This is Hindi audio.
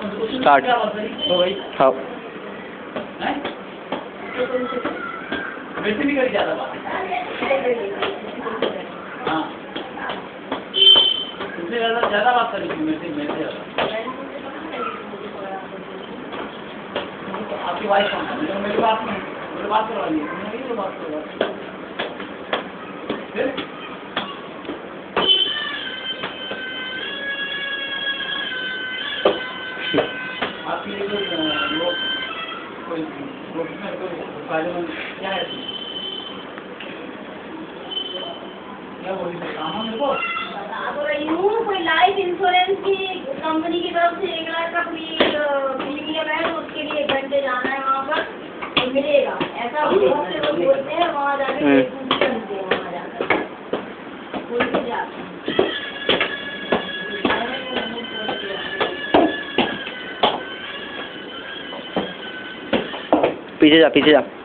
स्टार्ट हो गई। हाँ वैसे भी करी ज़्यादा बात। हाँ उससे ज़्यादा बात करी थी मेरे से आपकी वाइफ कौन है? मेरी बात नहीं, मेरी बात करवाइए, मेरी तो बात करवाइए। फिर आपके लिए कोई प्रोफेशनल कोई फायदेमंद क्या है? क्या बोल रही काम है मेरे को? बता तो रही हूँ, कोई लाइफ इंश्योरेंस की कंपनी की तरफ से 1 लाख का प्रीमियम है, तो उसके लिए 1 घंटे जाना है वहाँ पर, तो मिलेगा। ऐसा बहुत से लोग बोलते हैं, वहाँ जाके करते हैं, वहाँ जाकर कोई भी जाते हैं। पीछे जा